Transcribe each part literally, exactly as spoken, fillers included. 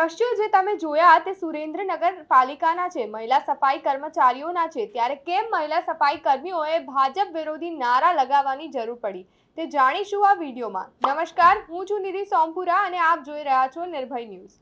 દ્રશ્યો જે તમે જોયા તે સુરેન્દ્રનગર પાલિકાના છે, મહિલા સફાઈ કર્મચારીઓના છે। ત્યારે કેમ મહિલા સફાઈ કર્મીઓએ ભાજપ વિરોધી નારા લગાવવાની જરૂર પડી તે જાણીશું આ વિડીયોમાં। નમસ્કાર, હું છું નિધિ સોમપુરા અને આપ જોઈ રહ્યા છો નિર્ભય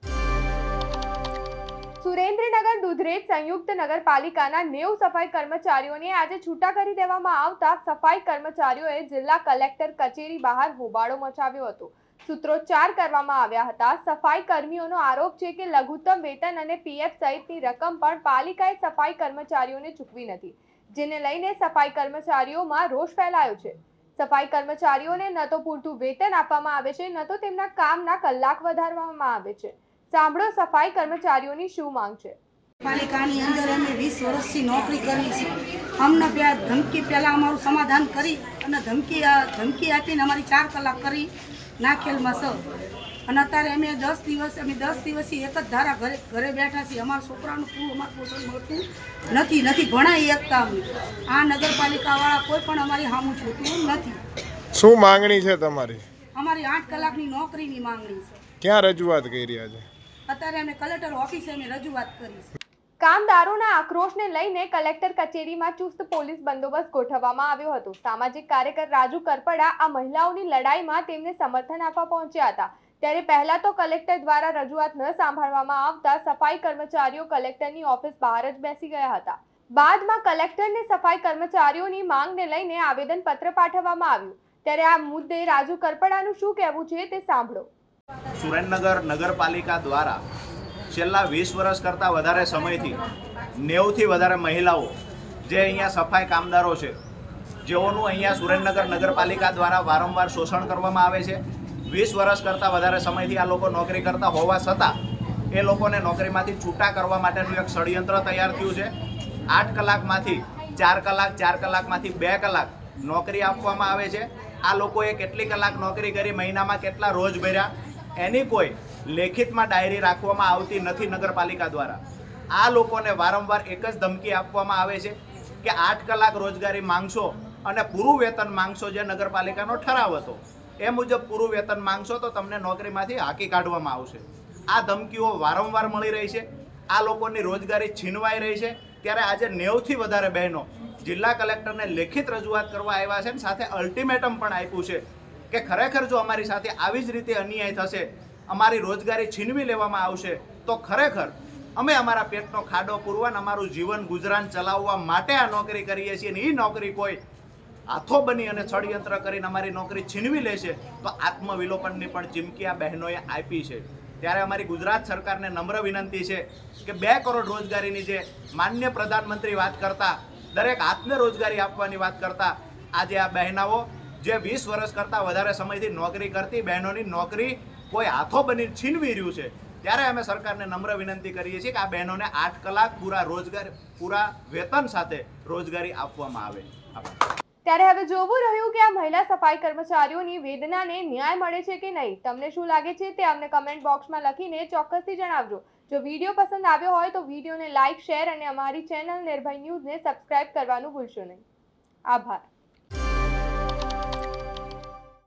ન્યૂઝ। સુરેન્દ્રનગર દુધરેજ સંયુક્ત નગરપાલિકાના નેવું સફાઈ કર્મચારીઓને આજે છૂટા કરી દેવામાં આવતા સફાઈ કર્મચારીઓએ જિલ્લા કલેક્ટર કચેરી બહાર હોબાળો મચાવ્યો હતો। સૂત્રોચ્ચાર કરવામાં આવ્યા હતા। સફાઈ કર્મીઓનો આરોપ છે કે લઘુત્તમ વેતન અને પીએફ સહિતની રકમ પણ પાલિકાએ સફાઈ કર્મચારીઓને ચૂકવી નથી, જેને લઈને સફાઈ કર્મચારીઓમાં રોષ ફેલાયો છે। સફાઈ કર્મચારીઓને ન તો પૂરતું વેતન આપવામાં આવે છે, ન તો તેમના કામના કલાક વધારવામાં આવે છે। સાંભળો સફાઈ કર્મચારીઓની શું માંગ છે। પાલિકાની અંદર અમે વીસ વર્ષથી નોકરી કરી છે। અમને ધમકી પહેલાં અમારું સમાધાન કરી અને ધમકી ધમકી આપીને અમારી ચાર કલાક કરી નાખેલમાં સર અને અત્યારે અમે દસ દિવસ અમે દસ દિવસથી એક જ ધારા ઘરે ઘરે બેઠા છીએ। અમારા છોકરાનું પૂરું અમારું પોષણ મળતું નથી નથી ભણાઈ એકતા અમને આ નગરપાલિકાવાળા કોઈ પણ અમારી સામું જોતું નથી। શું માંગણી છે તમારી? અમારી આઠ કલાકની નોકરીની માંગણી છે। ક્યાં રજૂઆત કરી રહ્યા છે? અત્યારે અમે કલેક્ટર ઓફિસે અમે રજૂઆત કરી છે। કામદારોના આક્રોશને લઈને કલેક્ટર કચેરીમાં ચુસ્ત પોલીસ બંદોબસ્ત ગોઠવવામાં આવ્યો હતો। સામાજિક કાર્યકર રાજુ કરપડા આ મહિલાઓની લડાઈમાં તેમને સમર્થન આપવા પહોંચ્યા હતા। ત્યારે પહેલા તો કલેક્ટર દ્વારા રજૂઆત ન સાંભળવામાં આવતા સફાઈ કર્મચારીઓ કલેક્ટરની ઓફિસ બહાર જ બેસી ગયા હતા। બાદમાં કલેક્ટરને સફાઈ કર્મચારીઓની માંગને લઈને આવેદનપત્ર પાઠવવામાં આવ્યું। ત્યારે આ મુદ્દે રાજુ કરપડાનું શું કહેવું છે તે સાંભળો। સુરેન્દ્રનગર નગરપાલિકા દ્વારા છેલ્લા વીસ વર્ષ કરતાં વધારે સમયથી નેવુંથી વધારે મહિલાઓ જે અહીંયા સફાઈ કામદારો છે, જેઓનું અહીંયા સુરેન્દ્રનગર નગરપાલિકા દ્વારા વારંવાર શોષણ કરવામાં આવે છે। વીસ વર્ષ કરતાં વધારે સમયથી આ લોકો નોકરી કરતા હોવા છતાં એ લોકોને નોકરીમાંથી છૂટા કરવા માટેનું એક ષડયંત્ર તૈયાર થયું છે। આઠ કલાકમાંથી ચાર કલાક ચાર કલાકમાંથી બે કલાક નોકરી આપવામાં આવે છે। આ લોકોએ કેટલી કલાક નોકરી કરી, મહિનામાં કેટલા રોજ ભર્યા, એની કોઈ લેખિતમાં ડાયરી રાખવામાં આવતી નથી નગરપાલિકા દ્વારા। આ લોકોને વારંવાર એક જ ધમકી આપવામાં આવે છે કે આઠ કલાક રોજગારી માંગશો અને પૂરું વેતન માંગશો, જે નગરપાલિકાનો ઠરાવ હતો એ મુજબ પૂરું વેતન માંગશો તો તમને નોકરીમાંથી હાંકી કાઢવામાં આવશે। આ ધમકીઓ વારંવાર મળી રહી છે, આ લોકોની રોજગારી છીનવાઈ રહી છે। ત્યારે આજે નેવથી વધારે બહેનો જિલ્લા કલેક્ટરને લેખિત રજૂઆત કરવા આવ્યા છે, સાથે અલ્ટિમેટમ પણ આપ્યું છે કે ખરેખર જો અમારી સાથે આવી જ રીતે અન્યાય થશે, અમારી રોજગારી છીનવી લેવામાં આવશે તો ખરેખર અમે અમારા પેટનો ખાડો પૂરવા અને અમારું જીવન ગુજરાન ચલાવવા માટે આ નોકરી કરીએ છીએ, અને એ નોકરી કોઈ હાથો બની અને ષડયંત્ર કરીને અમારી નોકરી છીનવી લેશે તો આત્મવિલોપનની પણ ચીમકી આ બહેનોએ આપી છે। ત્યારે અમારી ગુજરાત સરકારને નમ્ર વિનંતી છે કે બે કરોડ રોજગારીની જે માન્ય પ્રધાનમંત્રી વાત કરતા, દરેક હાથને રોજગારી આપવાની વાત કરતા, આજે આ બહેનાઓ જે વીસ વર્ષ કરતાં વધારે સમયથી નોકરી કરતી બહેનોની નોકરી કોઈ હાથો બની છીનવી રહ્યું છે। ત્યારે અમે સરકારને નમ્ર વિનંતી કરીએ છીએ કે આ બહેનોને આઠ કલાક પૂરા રોજગાર પૂરા વેતન સાથે રોજગારી આપવામાં આવે। ત્યારે હવે જોવું રહ્યું કે આ મહિલા સફાઈ કર્મચારીઓની વેદનાને ન્યાય મળે છે કે નહીં। તમને શું લાગે છે તે અમને કમેન્ટ બોક્સમાં લખીને ચોક્કસથી જણાવજો। જો વિડીયો પસંદ આવ્યો હોય તો વિડીયોને લાઇક, શેર અને અમારી ચેનલ નિર્ભય ન્યૂઝને સબસ્ક્રાઇબ કરવાનું ભૂલશો નહીં। આભાર।